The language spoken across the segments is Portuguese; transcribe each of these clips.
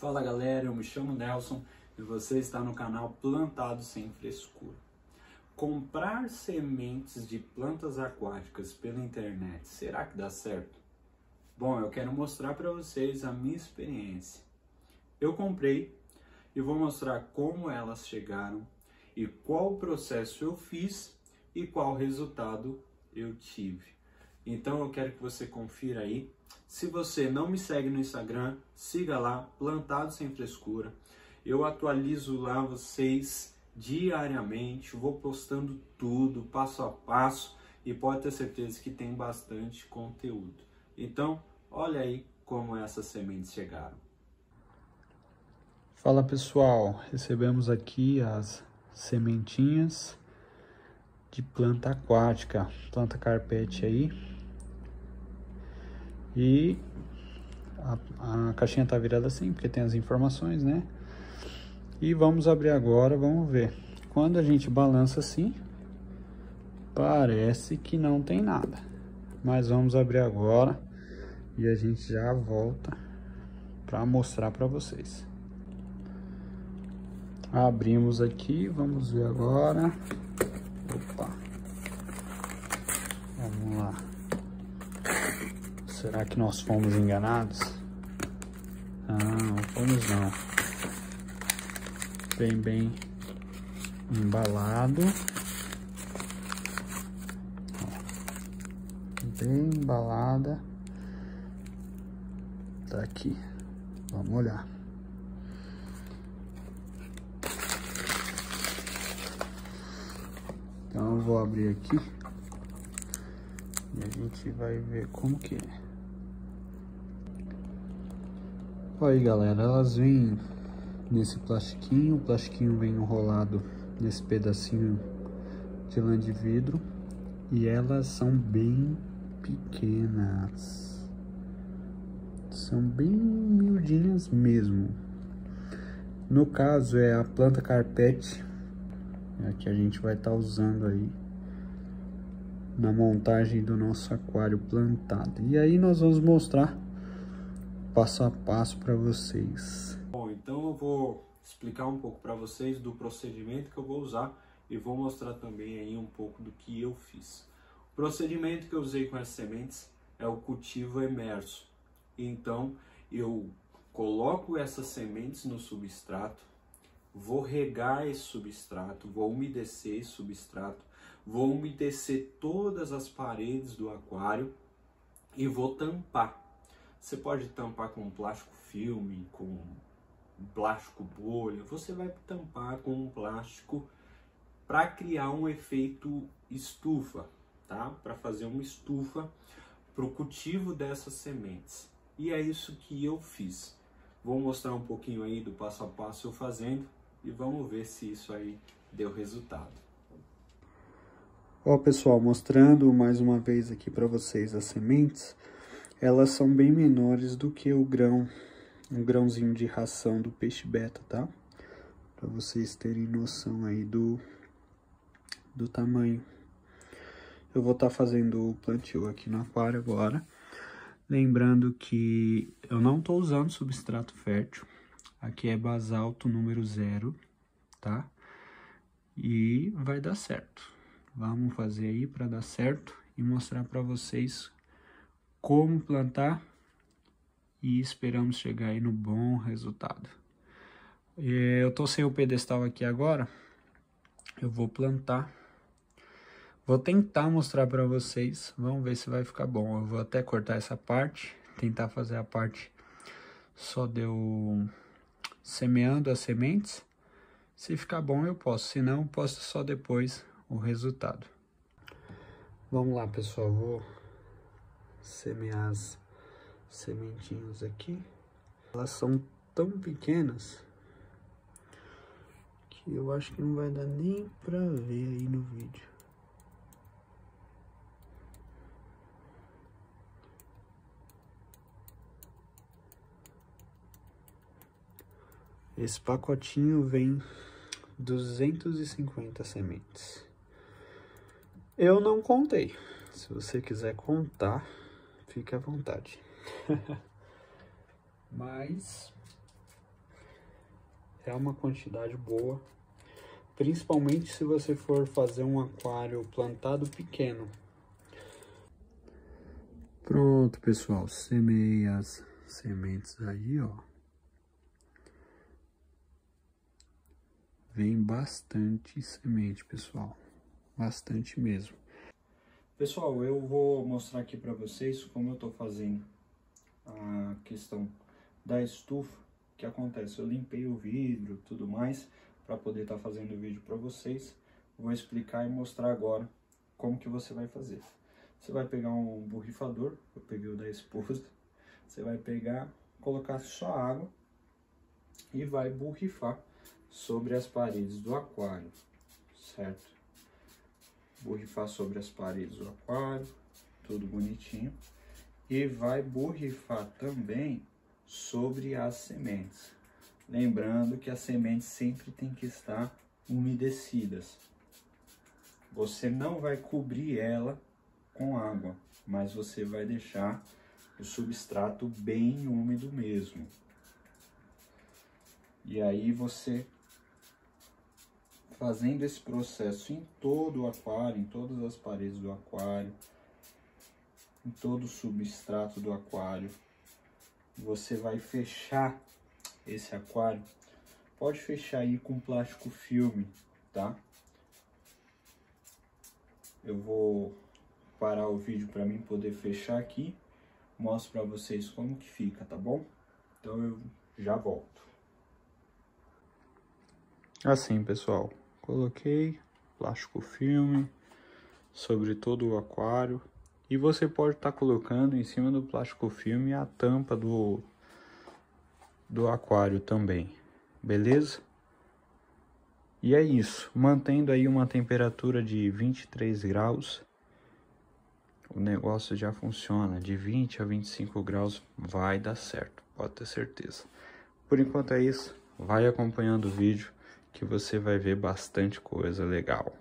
Fala galera, eu me chamo Nelson e você está no canal Plantado Sem Frescura. Comprar sementes de plantas aquáticas pela internet, será que dá certo? Bom, eu quero mostrar para vocês a minha experiência. Eu comprei e vou mostrar como elas chegaram e qual processo eu fiz e qual resultado eu tive. Então eu quero que você confira aí. Se você não me segue no Instagram, siga lá, Plantado Sem Frescura. Eu atualizo lá vocês diariamente, vou postando tudo, passo a passo, e pode ter certeza que tem bastante conteúdo. Então, olha aí como essas sementes chegaram. Fala pessoal, recebemos aqui as sementinhas de planta aquática, planta carpete aí. E a caixinha tá virada assim, porque tem as informações, né? E vamos abrir agora, vamos ver. Quando a gente balança assim, parece que não tem nada. Mas vamos abrir agora e a gente já volta para mostrar para vocês. Abrimos aqui, vamos ver agora. Opa. Vamos lá. Será que nós fomos enganados? Não fomos não. Bem embalado. Bem embalada. Tá aqui. Vamos olhar. Então eu vou abrir aqui. E a gente vai ver como que é. Olha aí galera, elas vêm nesse plastiquinho, o plastiquinho vem enrolado nesse pedacinho de lã de vidro e elas são bem pequenas, são bem miudinhas mesmo. No caso é a planta carpete, é a que a gente vai estar usando aí na montagem do nosso aquário plantado. E aí nós vamos mostrar passo a passo para vocês. Bom, então eu vou explicar um pouco para vocês do procedimento que eu vou usar e vou mostrar também aí um pouco do que eu fiz. O procedimento que eu usei com essas sementes é o cultivo emerso. Então eu coloco essas sementes no substrato, vou regar esse substrato, vou umedecer esse substrato, vou umedecer todas as paredes do aquário e vou tampar. Você pode tampar com plástico filme, com plástico bolha, você vai tampar com um plástico para criar um efeito estufa, tá? Para fazer uma estufa para o cultivo dessas sementes. E é isso que eu fiz. Vou mostrar um pouquinho aí do passo a passo eu fazendo e vamos ver se isso aí deu resultado. Ó pessoal, mostrando mais uma vez aqui para vocês as sementes. Elas são bem menores do que o grão, um grãozinho de ração do peixe beta, tá? Para vocês terem noção aí do tamanho. Eu vou estar fazendo o plantio aqui no aquário agora. Lembrando que eu não estou usando substrato fértil. Aqui é basalto número 0, tá? E vai dar certo. Vamos fazer aí para dar certo e mostrar para vocês como plantar e esperamos chegar aí no bom resultado. Eu tô sem o pedestal aqui agora, eu vou plantar, vou tentar mostrar para vocês, vamos ver se vai ficar bom. Eu vou até cortar essa parte, tentar fazer a parte só de eu semeando as sementes. Se ficar bom eu posso, se não eu posto só depois o resultado. Vamos lá pessoal, vou semear as sementinhas aqui. Elas são tão pequenas que eu acho que não vai dar nem pra ver aí no vídeo. Esse pacotinho vem 250 sementes. Eu não contei. Se você quiser contar, fique à vontade. Mas É uma quantidade boa, principalmente se você for fazer um aquário plantado pequeno. Pronto, pessoal, semeei as sementes aí, ó. Vem bastante semente, pessoal, bastante mesmo. Pessoal, eu vou mostrar aqui para vocês como eu tô fazendo a questão da estufa. O que acontece? Eu limpei o vidro, tudo mais, para poder estar fazendo o vídeo para vocês. Vou explicar e mostrar agora como que você vai fazer. Você vai pegar um borrifador, eu peguei o da esposa. Você vai pegar, colocar só água e vai borrifar sobre as paredes do aquário, certo? Borrifar sobre as paredes do aquário, tudo bonitinho. E vai borrifar também sobre as sementes. Lembrando que as sementes sempre tem que estar umedecidas. Você não vai cobrir ela com água, mas você vai deixar o substrato bem úmido mesmo. E aí você, fazendo esse processo em todo o aquário, em todas as paredes do aquário, em todo o substrato do aquário, você vai fechar esse aquário. Pode fechar aí com plástico filme, tá? Eu vou parar o vídeo para mim poder fechar aqui. Mostro para vocês como que fica, tá bom? Então eu já volto. Assim, pessoal, coloquei plástico filme sobre todo o aquário. E você pode estar colocando em cima do plástico filme a tampa do aquário também, beleza? E é isso, mantendo aí uma temperatura de 23 graus, o negócio já funciona. De 20 a 25 graus vai dar certo, pode ter certeza. Por enquanto é isso, vai acompanhando o vídeo que você vai ver bastante coisa legal.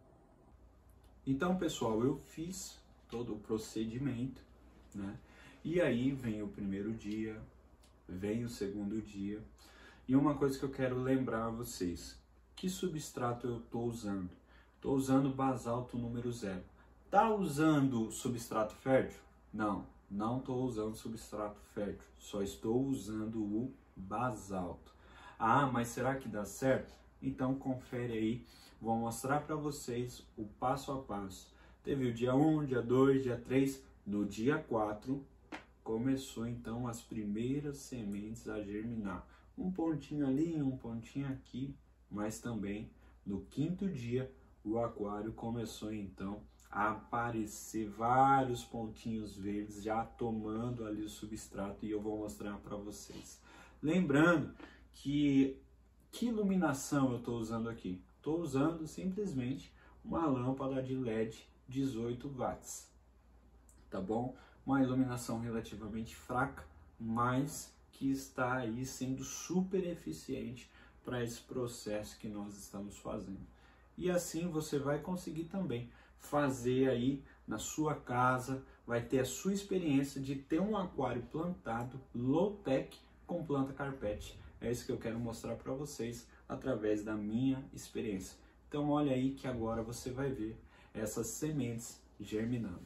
Então, pessoal, eu fiz todo o procedimento, né? E aí vem o primeiro dia, vem o segundo dia. E uma coisa que eu quero lembrar a vocês, que substrato eu estou usando? Estou usando basalto número 0. Tá usando substrato fértil? Não, não estou usando substrato fértil, só estou usando o basalto. Ah, mas será que dá certo? Então confere aí, vou mostrar para vocês o passo a passo. Teve o dia 1, dia 2, dia 3, no dia 4 começou então as primeiras sementes a germinar. Um pontinho ali, um pontinho aqui, mas também no quinto dia o aquário começou então a aparecer vários pontinhos verdes já tomando ali o substrato e eu vou mostrar para vocês. Lembrando que iluminação eu estou usando aqui? Estou usando simplesmente uma lâmpada de LED 18 watts, tá bom? Uma iluminação relativamente fraca, mas que está aí sendo super eficiente para esse processo que nós estamos fazendo. E assim você vai conseguir também fazer aí na sua casa, vai ter a sua experiência de ter um aquário plantado low-tech com planta carpete. É isso que eu quero mostrar para vocês através da minha experiência. Então olha aí que agora você vai ver essas sementes germinando.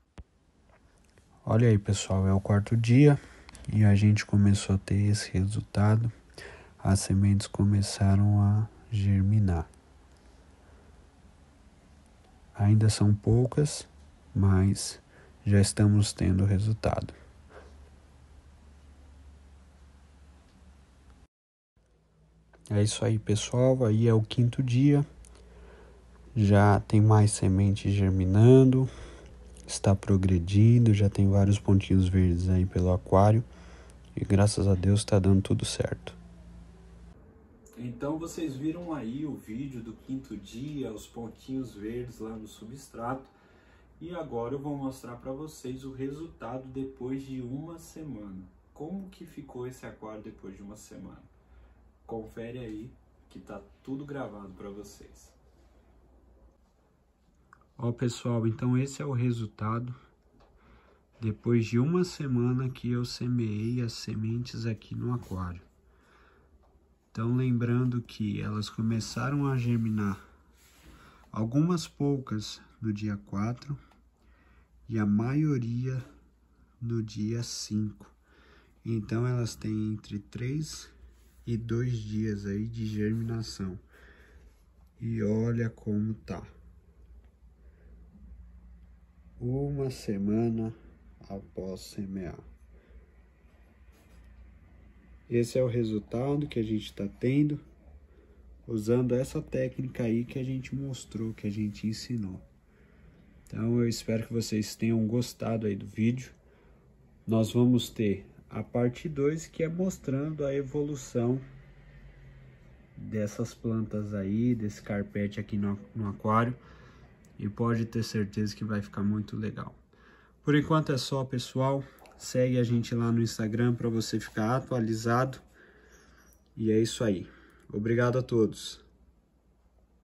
Olha aí, pessoal, é o quarto dia e a gente começou a ter esse resultado. As sementes começaram a germinar. Ainda são poucas, mas já estamos tendo resultado. É isso aí, pessoal. Aí é o quinto dia. Já tem mais sementes germinando. Está progredindo. Já tem vários pontinhos verdes aí pelo aquário. E graças a Deus está dando tudo certo. Então vocês viram aí o vídeo do quinto dia, os pontinhos verdes lá no substrato. E agora eu vou mostrar para vocês o resultado depois de uma semana. Como que ficou esse aquário depois de uma semana? Confere aí que tá tudo gravado para vocês. Ó, pessoal, então esse é o resultado depois de uma semana que eu semeei as sementes aqui no aquário. Então, lembrando que elas começaram a germinar algumas poucas no dia 4 e a maioria no dia 5. Então, elas têm entre 3 e 2 dias aí de germinação. E olha como tá. Uma semana após semear. Esse é o resultado que a gente está tendo usando essa técnica aí que a gente mostrou, que a gente ensinou. Então eu espero que vocês tenham gostado aí do vídeo. Nós vamos ter a parte 2, que é mostrando a evolução dessas plantas aí, desse carpete aqui no aquário. E pode ter certeza que vai ficar muito legal. Por enquanto é só, pessoal. Segue a gente lá no Instagram para você ficar atualizado. E é isso aí. Obrigado a todos.